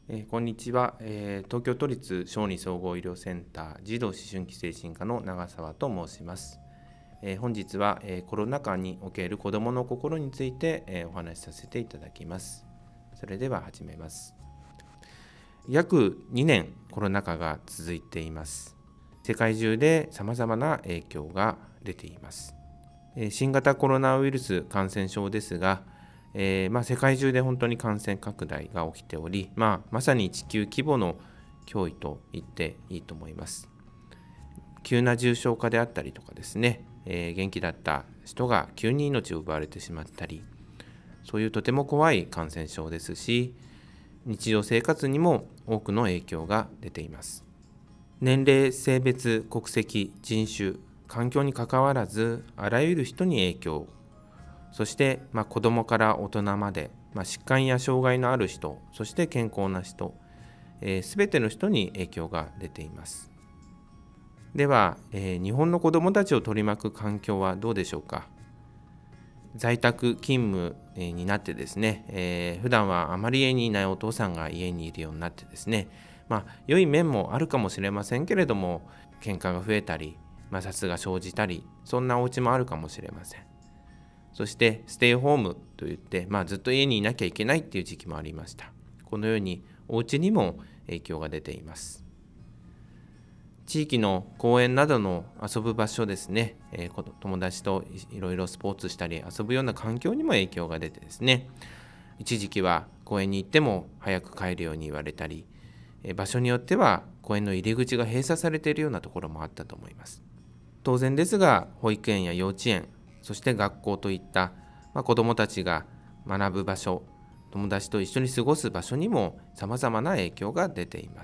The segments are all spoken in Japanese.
こんにちは、東京都立小児総合医療センター児童思春期精神科の長澤と申します。本日は、コロナ禍における子どもの心について、お話しさせていただきます。それでは始めます。約2年コロナ禍が続いています。世界中でさまざまな影響が出ています。新型コロナウイルス感染症ですが、世界中で本当に感染拡大が起きており、まさに地球規模の脅威と言っていいと思います。急な重症化であったりとかですね、元気だった人が急に命を奪われてしまったり、そういうとても怖い感染症ですし、日常生活にも多くの影響が出ています。年齢、性別、国籍、人種、環境にかかわらず、あらゆる人に影響、そして、子どもから大人まで、疾患や障害のある人、そして健康な人、すべての人に影響が出ています。では、日本の子どもたちを取り巻く環境はどうでしょうか。在宅勤務になってですね、普段はあまり家にいないお父さんが家にいるようになってですね、良い面もあるかもしれませんけれども、喧嘩が増えたり、摩擦が生じたり、そんなお家もあるかもしれません。そしてステイホームといって、ずっと家にいなきゃいけないっていう時期もありました。このようにお家にも影響が出ています。地域の公園などの遊ぶ場所ですね、友達といろいろスポーツしたり遊ぶような環境にも影響が出てですね、一時期は公園に行っても早く帰るように言われたり、場所によっては公園の入り口が閉鎖されているようなところもあったと思います。当然ですが、保育園や幼稚園、そして学校といった、子どもたちが学ぶ場所、友達と一緒に過ごす場所にもさまざまな影響が出ています。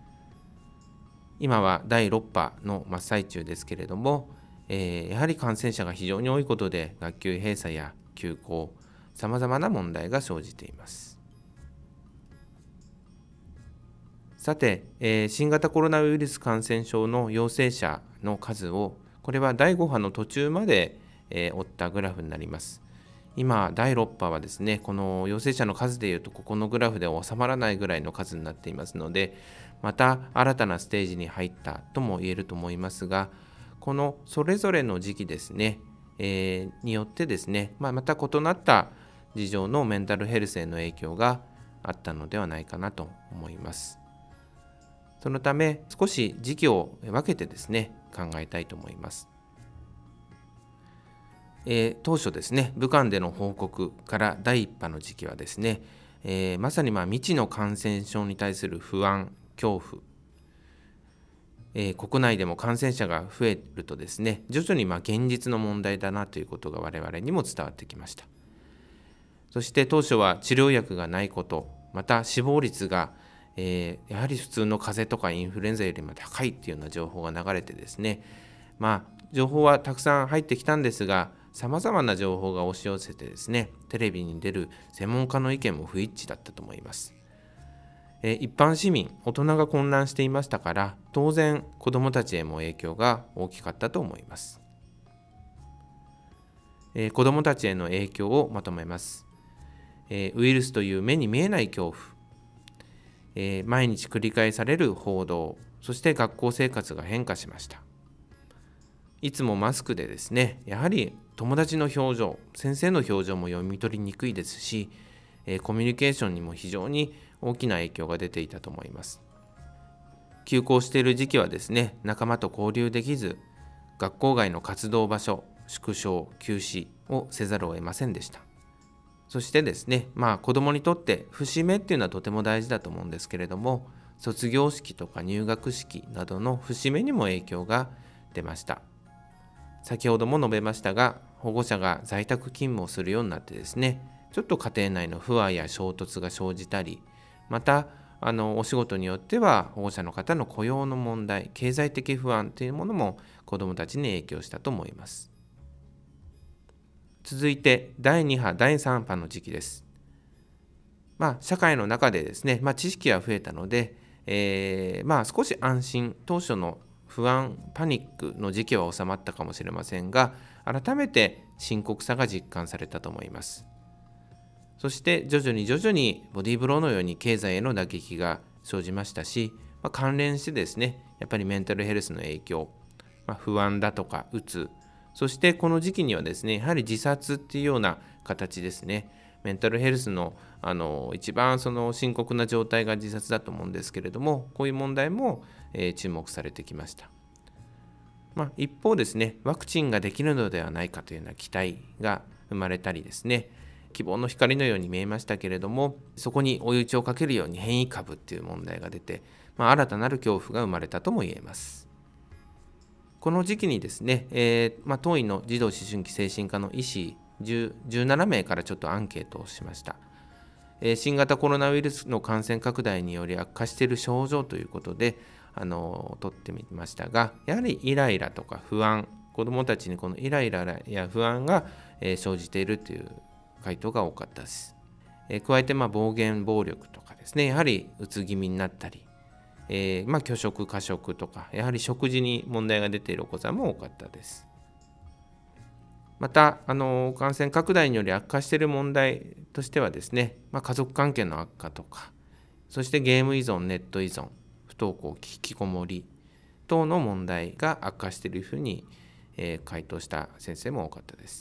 今は第6波の真っ最中ですけれども、やはり感染者が非常に多いことで学級閉鎖や休校、さまざまな問題が生じています。さて、新型コロナウイルス感染症の陽性者の数を、これは第5波の途中まで追ったグラフになります。今、第6波はですね、この陽性者の数でいうと、ここのグラフでは収まらないぐらいの数になっていますので、また新たなステージに入ったとも言えると思いますが、このそれぞれの時期ですね、によってですね、また異なった事情のメンタルヘルスへの影響があったのではないかなと思います。そのため、少し時期を分けてですね、考えたいと思います。当初ですね、武漢での報告から第1波の時期はですね、まさに未知の感染症に対する不安、恐怖、国内でも感染者が増えるとですね、徐々に現実の問題だなということが我々にも伝わってきました。そして当初は治療薬がないこと、また死亡率が、やはり普通の風邪とかインフルエンザよりも高いっていうような情報が流れてですね、情報はたくさん入ってきたんですが、さまざまな情報が押し寄せてですね、テレビに出る専門家の意見も不一致だったと思います。一般市民、大人が混乱していましたから、当然子どもたちへも影響が大きかったと思います。子どもたちへの影響をまとめます。ウイルスという目に見えない恐怖、毎日繰り返される報道、そして学校生活が変化しました。いつもマスクでですね、やはり友達の表情、先生の表情も読み取りにくいですし、コミュニケーションにも非常に大きな影響が出ていたと思います。休校している時期はですね、仲間と交流できず、学校外の活動場所、縮小、休止をせざるを得ませんでした。そしてですね、子どもにとって節目っていうのはとても大事だと思うんですけれども、卒業式とか入学式などの節目にも影響が出ました。先ほども述べましたが、保護者が在宅勤務をするようになってですね、ちょっと家庭内の不和や衝突が生じたり、またお仕事によっては保護者の方の雇用の問題、経済的不安というものも子どもたちに影響したと思います。続いて第2波、第3波の時期です。社会の中でですね、知識が増えたので、少し安心、当初の不安、パニックの時期は収まったかもしれませんが、改めて深刻さが実感されたと思います。 そして徐々にボディーブローのように経済への打撃が生じましたし、関連してですね、やっぱりメンタルヘルスの影響、不安だとかうつ、そしてこの時期にはですね、やはり自殺っていうような形ですね。メンタルヘルスの、一番その深刻な状態が自殺だと思うんですけれども、こういう問題も、注目されてきました。一方ですね、ワクチンができるのではないかというような期待が生まれたりですね、希望の光のように見えましたけれども、そこに追い打ちをかけるように変異株っていう問題が出て、新たなる恐怖が生まれたとも言えます。この時期にですね、当院の児童思春期精神科の医師17名からちょっとアンケートをしました。新型コロナウイルスの感染拡大により悪化している症状ということで取ってみましたが、やはりイライラとか不安、子どもたちにこのイライラや不安が生じているという回答が多かったです。加えて暴言暴力とかですね、やはりうつ気味になったり、拒食過食とか、やはり食事に問題が出ているお子さんも多かったです。また感染拡大により悪化している問題としてはですね、家族関係の悪化とか、そしてゲーム依存、ネット依存、不登校、引きこもり等の問題が悪化しているふうに、回答した先生も多かったです。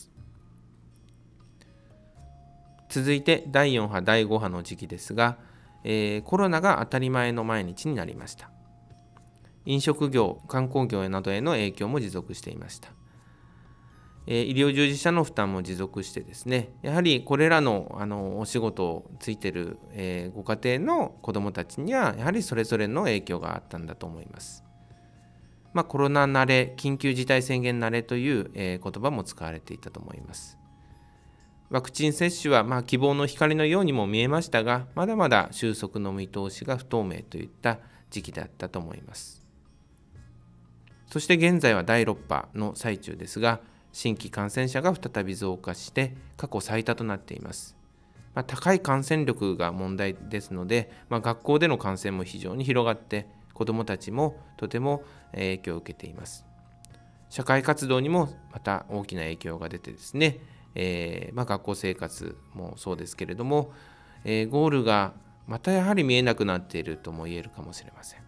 続いて第4波、第5波の時期ですが、コロナが当たり前の毎日になりました。飲食業、観光業などへの影響も持続していました。医療従事者の負担も持続してですね、やはりこれらの、お仕事をついている、ご家庭の子どもたちにはやはりそれぞれの影響があったんだと思います。コロナ慣れ、緊急事態宣言慣れという、言葉も使われていたと思います。ワクチン接種は、希望の光のようにも見えましたが、まだまだ収束の見通しが不透明といった時期だったと思います。そして現在は第6波の最中ですが、新規感染者が再び増加して過去最多となっています。高い感染力が問題ですので、学校での感染も非常に広がって子どもたちもとても影響を受けています。社会活動にもまた大きな影響が出てですね、学校生活もそうですけれども、ゴールがまたやはり見えなくなっているとも言えるかもしれません。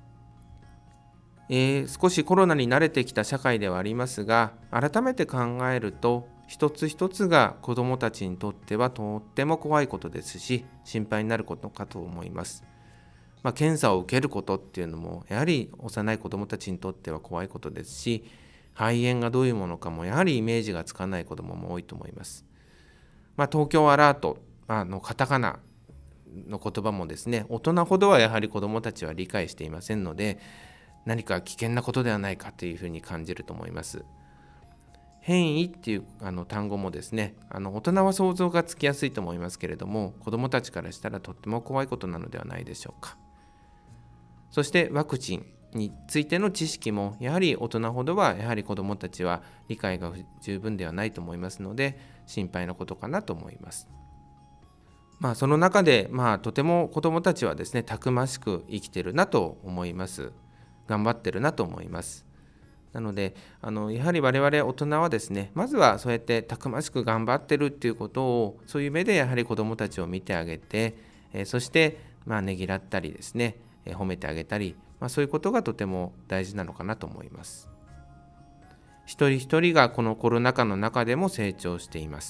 少しコロナに慣れてきた社会ではありますが、改めて考えると一つ一つが子どもたちにとってはとっても怖いことですし、心配になることかと思います。検査を受けることっていうのもやはり幼い子どもたちにとっては怖いことですし、肺炎がどういうものかもやはりイメージがつかない子どもも多いと思います。東京アラートのカタカナの言葉もですね、大人ほどはやはり子どもたちは理解していませんので、何か危険なことではないかというふうに感じると思います。変異っていう単語もですね、大人は想像がつきやすいと思いますけれども、子どもたちからしたらとっても怖いことなのではないでしょうか。そしてワクチンについての知識もやはり大人ほどはやはり子どもたちは理解が十分ではないと思いますので、心配なことかなと思います。その中でとても子どもたちはですね、たくましく生きてるなと思います。頑張ってるなと思います。なのでやはり我々大人はですね、まずはそうやってたくましく頑張ってるっていうことを、そういう目でやはり子どもたちを見てあげて、そしてねぎらったりですね、褒めてあげたり、そういうことがとても大事なのかなと思います。一人一人がこのコロナ禍の中でも成長しています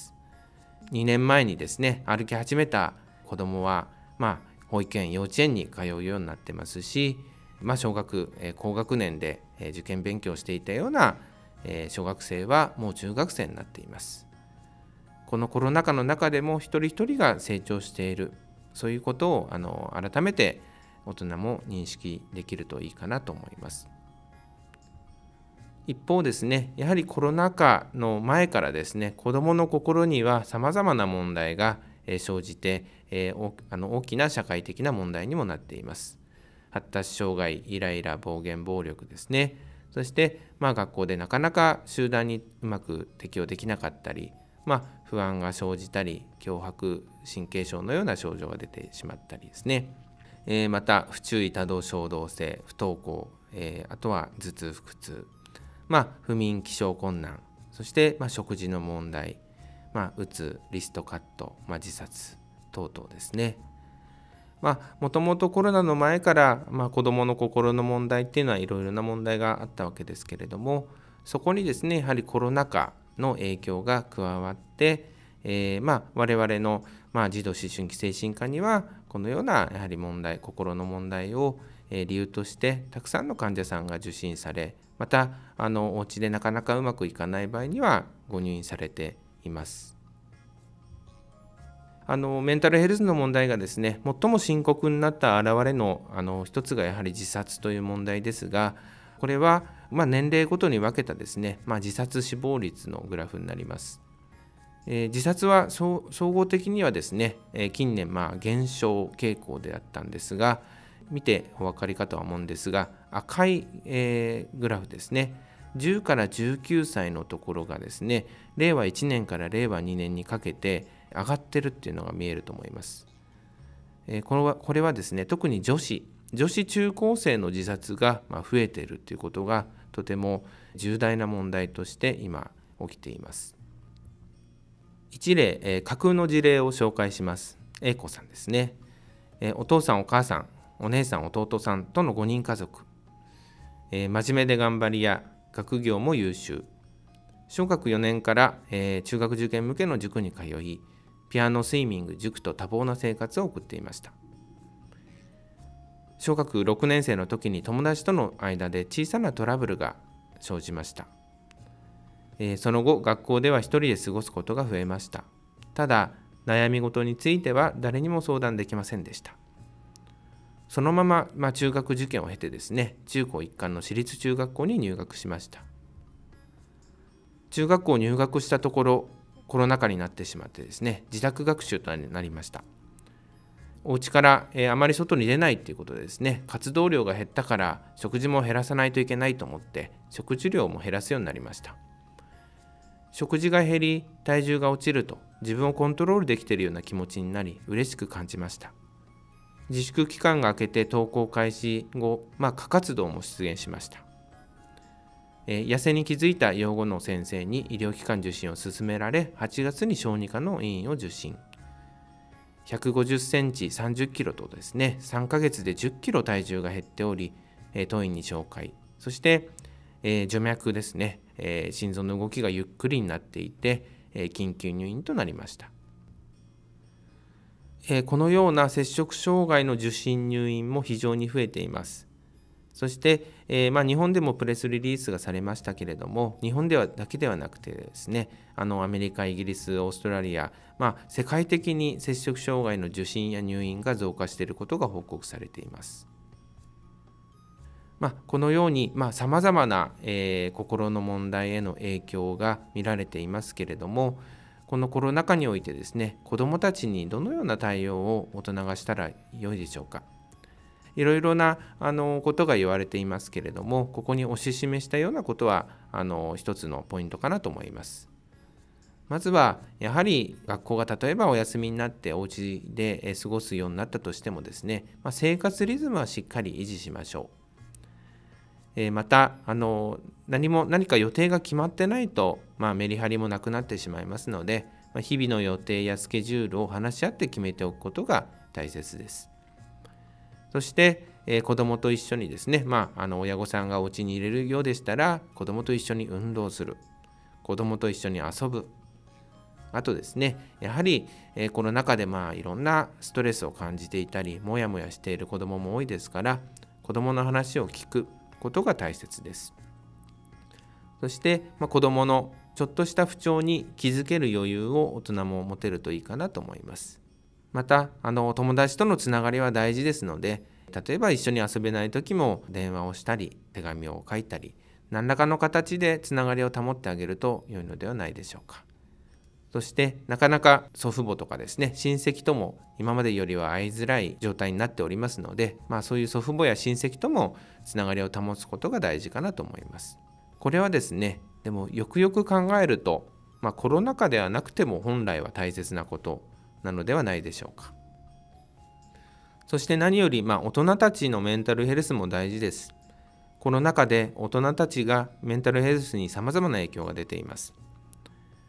。2年前にですね、歩き始めた子どもは保育園、幼稚園に通うようになってますし、小学、高学年で受験勉強していたような小学生はもう中学生になっています。このコロナ禍の中でも一人一人が成長している、そういうことを改めて大人も認識できるといいかなと思います。一方ですね、やはりコロナ禍の前からですね、子どもの心にはさまざまな問題が生じて大きな社会的な問題にもなっています。発達障害、イライラ、暴言、暴力ですね。そして学校でなかなか集団にうまく適応できなかったり、不安が生じたり、強迫神経症のような症状が出てしまったりですね。また不注意、多動衝動性、不登校、あとは頭痛、腹痛、不眠、起床困難、そして食事の問題、うつ、リストカット、自殺等々ですね。もともとコロナの前から、子どもの心の問題っていうのはいろいろな問題があったわけですけれども、そこにですねやはりコロナ禍の影響が加わって、我々の、児童思春期精神科にはこのようなやはり問題、心の問題を理由としてたくさんの患者さんが受診され、またお家でなかなかうまくいかない場合にはご入院されています。メンタルヘルスの問題がですね最も深刻になった現れの一つがやはり自殺という問題ですが、これは年齢ごとに分けたですね、自殺死亡率のグラフになります。自殺は総合的にはですね近年減少傾向であったんですが、見てお分かりかとは思うんですが、赤いグラフですね、10から19歳のところがですね令和1年から令和2年にかけて上がってるっていうのが見えると思います。これはですね特に女子中高生の自殺が増えているということがとても重大な問題として今起きています。一例、架空の事例を紹介します。A子さんですね。お父さんお母さんお姉さん弟さんとの5人家族、真面目で頑張り屋、学業も優秀、小学4年から、中学受験向けの塾に通い、ピアノ、スイミング、塾と多忙な生活を送っていました。小学6年生の時に友達との間で小さなトラブルが生じました。その後学校では一人で過ごすことが増えました。ただ悩み事については誰にも相談できませんでした。そのまま、中学受験を経てですね中高一貫の私立中学校に入学しました。中学校入学したところコロナ禍になってしまってですね自宅学習となりました。お家から、あまり外に出ないということでですね活動量が減ったから食事も減らさないといけないと思って食事量も減らすようになりました。食事が減り体重が落ちると自分をコントロールできているような気持ちになり嬉しく感じました。自粛期間が明けて登校開始後、過活動も出現しました。痩せに気づいた養護の先生に医療機関受診を勧められ、8月に小児科の医院を受診。150センチ30キロとですね3ヶ月で10キロ体重が減っており、当院に紹介、そして、徐脈ですね、心臓の動きがゆっくりになっていて、緊急入院となりました。このような摂食障害の受診入院も非常に増えています。そして、日本でもプレスリリースがされましたけれども、日本ではだけではなくてですね、アメリカ、イギリス、オーストラリア、世界的に摂食障害の受診や入院が増加していることが報告されています。このようにさまざまな、心の問題への影響が見られていますけれども、このコロナ禍においてですね、子どもたちにどのような対応を大人がしたらよいでしょうか。いろいろなことが言われていますけれども、ここに推し示したようなことは一つのポイントかなと思います。まずはやはり学校が例えばお休みになってお家で過ごすようになったとしてもですね、生活リズムはしっかり維持しましょう。また何か予定が決まってないと、メリハリもなくなってしまいますので、日々の予定やスケジュールを話し合って決めておくことが大切です。そして、子どもと一緒にですね、親御さんがお家に入れるようでしたら子どもと一緒に運動する、子どもと一緒に遊ぶ、あとですねやはり、コロナ禍でいろんなストレスを感じていたりモヤモヤしている子どもも多いですから、子どもの話を聞くことが大切です。そして、子どものちょっとした不調に気づける余裕を大人も持てるといいかなと思います。また友達とのつながりは大事ですので、例えば一緒に遊べない時も電話をしたり手紙を書いたり、何らかの形でつながりを保ってあげると良いのではないでしょうか。そしてなかなか祖父母とかですね親戚とも今までよりは会いづらい状態になっておりますので、そういう祖父母や親戚ともつながりを保つことが大事かなと思います。これはですねでもよくよく考えると、コロナ禍ではなくても本来は大切なことなのではないでしょうか。そして何より、大人たちのメンタルヘルスも大事です。コロナ禍で大人たちがメンタルヘルスにさまざまな影響が出ています。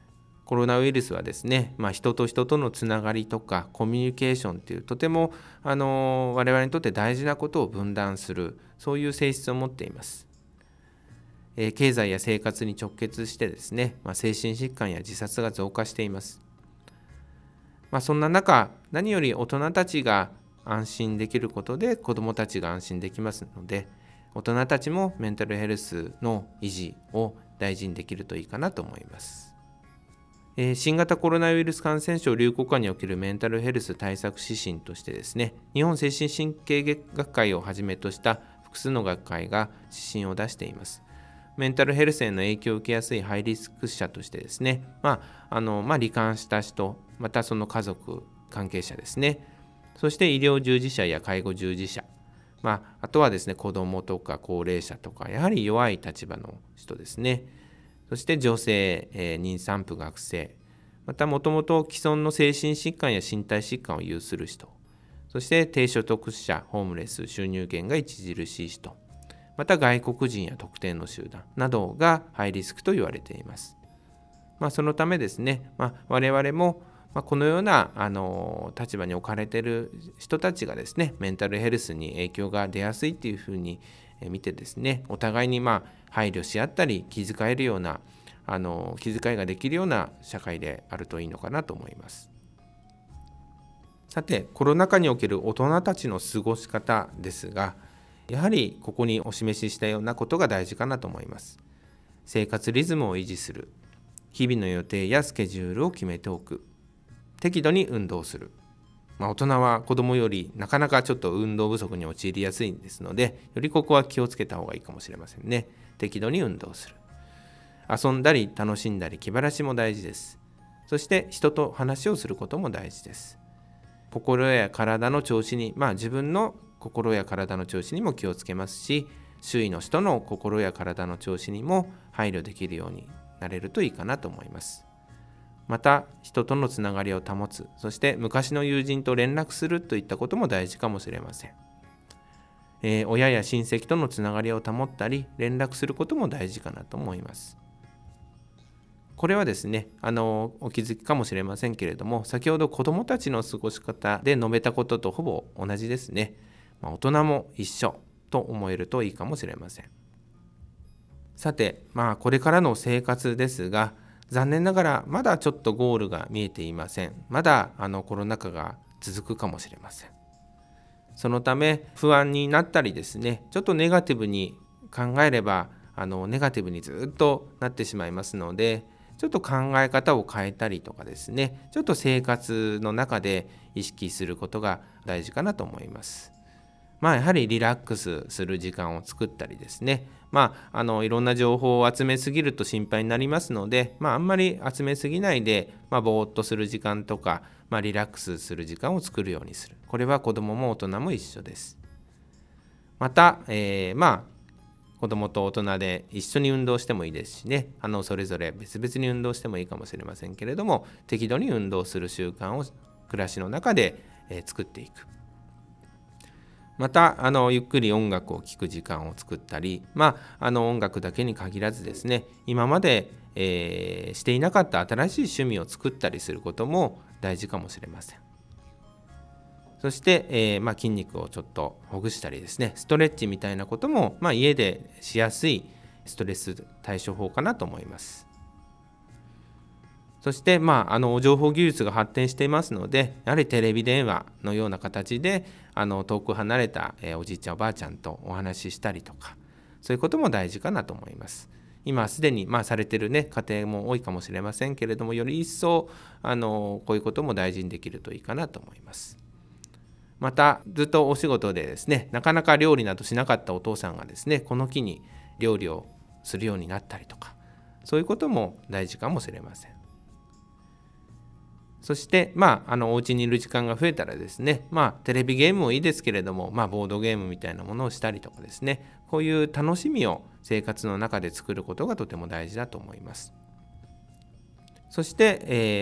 コロナウイルスはですね、人と人とのつながりとかコミュニケーションというとても我々にとって大事なことを分断する、そういう性質を持っています。経済や生活に直結してですね、精神疾患や自殺が増加しています。そんな中、何より大人たちが安心できることで子どもたちが安心できますので、大人たちもメンタルヘルスの維持を大事にできるといいかなと思います。新型コロナウイルス感染症流行下におけるメンタルヘルス対策指針としてですね、日本精神神経学会をはじめとした複数の学会が指針を出しています。メンタルヘルスへの影響を受けやすいハイリスク者としてですね、罹患した人、またその家族関係者ですね、そして医療従事者や介護従事者、あとはですね、子どもとか高齢者とか、やはり弱い立場の人ですね、そして女性、妊産婦、学生、またもともと既存の精神疾患や身体疾患を有する人、そして低所得者、ホームレス、収入源が著しい人、また外国人や特定の集団などがハイリスクと言われています。そのためですね、我々もこのような立場に置かれている人たちがですね、メンタルヘルスに影響が出やすいというふうに見てですね、お互いに配慮し合ったり気遣えるような気遣いができるような社会であるといいのかなと思います。さて、コロナ禍における大人たちの過ごし方ですが、やはりここにお示ししたようなことが大事かなと思います。生活リズムを維持する、日々の予定やスケジュールを決めておく、適度に運動する。大人は子どもよりなかなかちょっと運動不足に陥りやすいですので、よりここは気をつけた方がいいかもしれませんね。適度に運動する。遊んだり楽しんだり気晴らしも大事です。そして人と話をすることも大事です。心や体の調子に、自分の心や体の調子にも気をつけますし、周囲の人の心や体の調子にも配慮できるようになれるといいかなと思います。また、人とのつながりを保つ、そして昔の友人と連絡するといったことも大事かもしれません。親や親戚とのつながりを保ったり、連絡することも大事かなと思います。これはですね、お気づきかもしれませんけれども、先ほど子どもたちの過ごし方で述べたこととほぼ同じですね。大人も一緒と思えるといいかもしれません。さて、これからの生活ですが、残念ながらまだちょっとゴールが見えていません。まだコロナ禍が続くかもしれません。そのため不安になったりですね、ちょっとネガティブに考えればネガティブにずっとなってしまいますので、ちょっと考え方を変えたりとかですね、ちょっと生活の中で意識することが大事かなと思います。やはりリラックスする時間を作ったりですね、いろんな情報を集めすぎると心配になりますので、あんまり集めすぎないで、ぼーっとする時間とか、リラックスする時間を作るようにする。これは子どもも大人も一緒です。また、子どもと大人で一緒に運動してもいいですしね、それぞれ別々に運動してもいいかもしれませんけれども、適度に運動する習慣を暮らしの中で作っていく。またゆっくり音楽を聴く時間を作ったり、音楽だけに限らずですね、今まで、していなかった新しい趣味を作ったりすることも大事かもしれません。そして、筋肉をちょっとほぐしたりですね、ストレッチみたいなことも、家でしやすいストレス対処法かなと思います。そして、情報技術が発展していますので、やはりテレビ電話のような形で遠く離れたおじいちゃんおばあちゃんとお話ししたりとか、そういうことも大事かなと思います。今すでにされている家庭も多いかもしれませんけれども、より一層こういうことも大事にできるといいかなと思います。またずっとお仕事でですね、なかなか料理などしなかったお父さんがですね、この機に料理をするようになったりとか、そういうことも大事かもしれません。そして、お家にいる時間が増えたらですね、テレビゲームもいいですけれども、ボードゲームみたいなものをしたりとかですね、こういう楽しみを生活の中で作ることがとても大事だと思います。そして、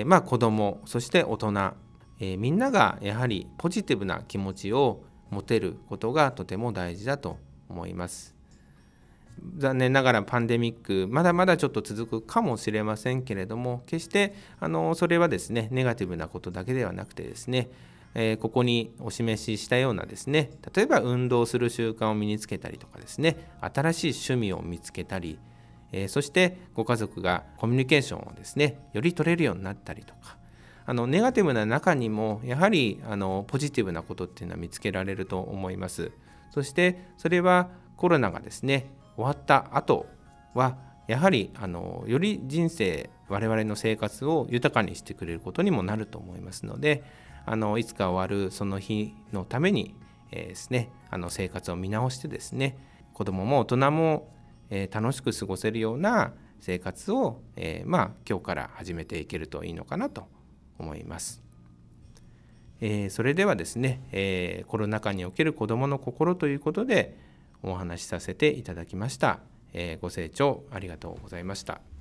子ども、そして大人、みんながやはりポジティブな気持ちを持てることがとても大事だと思います。 残念ながらパンデミックまだまだちょっと続くかもしれませんけれども、決してそれはですねネガティブなことだけではなくてですね、ここにお示ししたようなですね、例えば運動する習慣を身につけたりとかですね、新しい趣味を見つけたり、そしてご家族がコミュニケーションをですねより取れるようになったりとか、ネガティブな中にもやはりポジティブなことっていうのは見つけられると思います。そしてそれはコロナがですね終わった後はやはりより人生我々の生活を豊かにしてくれることにもなると思いますので、いつか終わるその日のために、ですね生活を見直してですね、子どもも大人も、楽しく過ごせるような生活を、今日から始めていけるといいのかなと思います。それではですね、コロナ禍における子どもの心ということでお話しさせていただきました。ご清聴ありがとうございました。